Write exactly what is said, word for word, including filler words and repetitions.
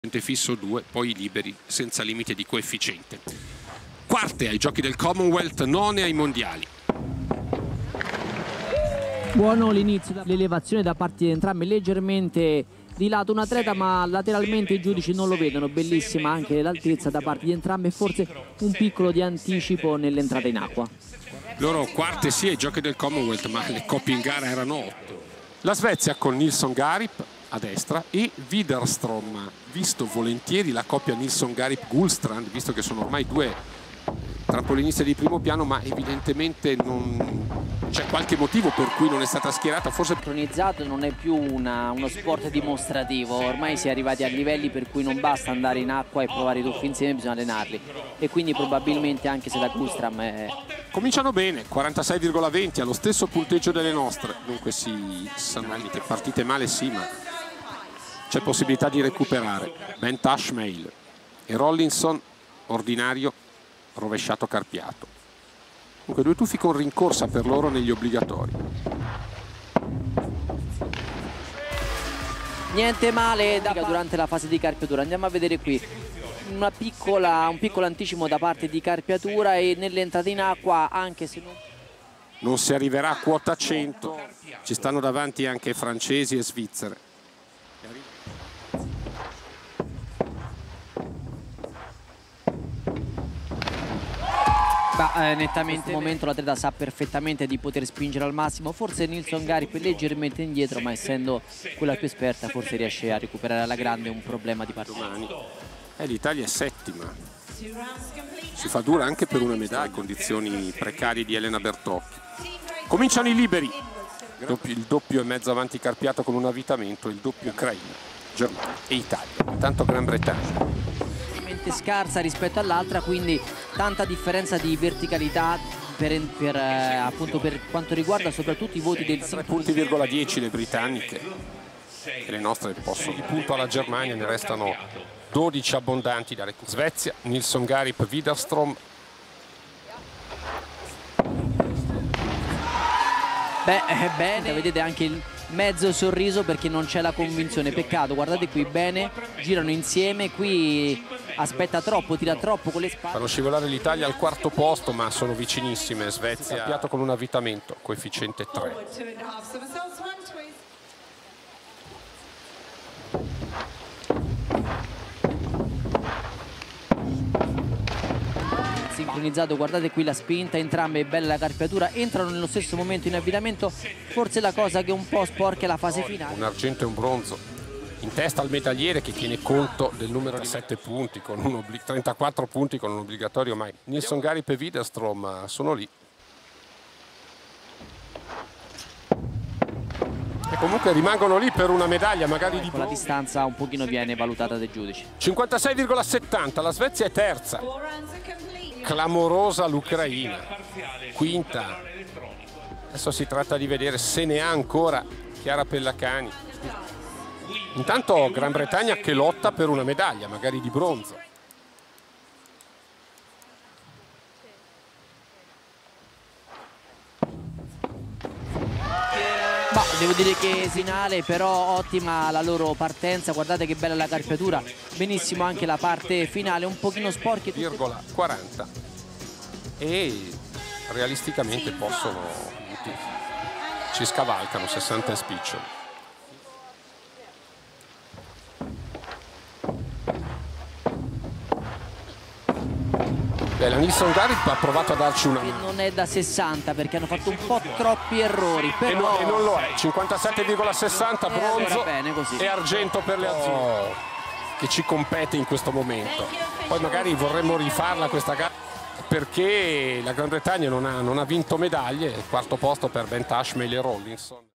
fisso due, poi i liberi senza limite di coefficiente. Quarte ai giochi del Commonwealth, none ai mondiali. Buono l'inizio, l'elevazione da parte di entrambi, leggermente di lato un atleta, ma lateralmente i giudici non lo vedono. Bellissima anche l'altezza da parte di entrambi e forse un piccolo di anticipo nell'entrata in acqua. Loro quarte sì ai giochi del Commonwealth, ma le coppie in gara erano otto. La Svezia con Nilsson Garip a destra e Widerström, visto volentieri la coppia Nilsson Garip Gullstrand, visto che sono ormai due trampolinisti di primo piano, ma evidentemente non c'è qualche motivo per cui non è stata schierata. Forse Sincronizzato non è più una, uno sport dimostrativo, ormai si è arrivati a livelli per cui non basta andare in acqua e provare i tuffi insieme, bisogna allenarli, e quindi probabilmente anche se la Gullstrand è... Cominciano bene, quarantasei virgola venti, allo stesso punteggio delle nostre, dunque si sanno che partite male sì, ma c'è possibilità di recuperare. Ben Tashmail e Rollinson, ordinario rovesciato carpiato. Dunque due tuffi con rincorsa per loro negli obbligatori. Niente male da... durante la fase di carpiatura. Andiamo a vedere qui una piccola, un piccolo anticipo da parte di carpiatura, e nell'entrata in acqua, anche se non... non si arriverà a quota cento, ci stanno davanti anche francesi e svizzere. Bah, eh, nettamente in questo momento l'atleta sa perfettamente di poter spingere al massimo. Forse Nilsson Garip è leggermente indietro, ma essendo quella più esperta forse riesce a recuperare alla grande un problema di partita. Eh, l'Italia è settima, si fa dura anche per una medaglia, condizioni precarie di Elena Bertocchi. Cominciano i liberi, il doppio e mezzo avanti carpiato con un avvitamento, il doppio Ucraina, Germania e Italia, intanto Gran Bretagna scarsa rispetto all'altra, quindi tanta differenza di verticalità per, per, eh, appunto per quanto riguarda soprattutto i voti del tre punti virgola dieci le britanniche, e le nostre possono di punto alla Germania, ne restano dodici abbondanti da recuperare. Svezia, Nilsson Garip, Widerström. Beh, bene, vedete anche il mezzo sorriso perché non c'è la convinzione, peccato. Guardate qui, bene, girano insieme, qui aspetta troppo, tira troppo con le spalle. Fanno scivolare l'Italia al quarto posto, ma sono vicinissime. Svezia carpiato con un avvitamento, coefficiente tre. Sincronizzato, guardate qui la spinta, entrambe bella la carpiatura, entrano nello stesso momento in avvitamento. Forse la cosa che un po' sporca è la fase finale. Un argento e un bronzo, in testa al medagliere che tiene conto del numero di sette punti, con un trentaquattro punti con un obbligatorio mai. Nilsson Garip e Widerström sono lì. E comunque rimangono lì per una medaglia, magari di bronzo. La distanza un pochino viene valutata dai giudici. cinquantasei virgola settanta, la Svezia è terza. Clamorosa l'Ucraina, quinta. Adesso si tratta di vedere se ne ha ancora Chiara Pellacani. Intanto Gran Bretagna che lotta per una medaglia, magari di bronzo. Ma devo dire che finale, però ottima la loro partenza, guardate che bella la carpiatura, benissimo anche la parte finale, un pochino sporche. Virgola quaranta, e realisticamente possono, ci scavalcano sessanta spiccioli. Beh, la Nilsson Garip ha provato a darci una mano. Non è da sessanta perché hanno fatto un po' troppi errori, però... e, no, e non lo è. cinquantasette virgola sessanta bronzo, bene così. E argento per le azzurre, che ci compete in questo momento. Poi magari vorremmo rifarla questa gara, perché la Gran Bretagna non ha, non ha vinto medaglie. Quarto posto per Ben Tashmail e Rollinson.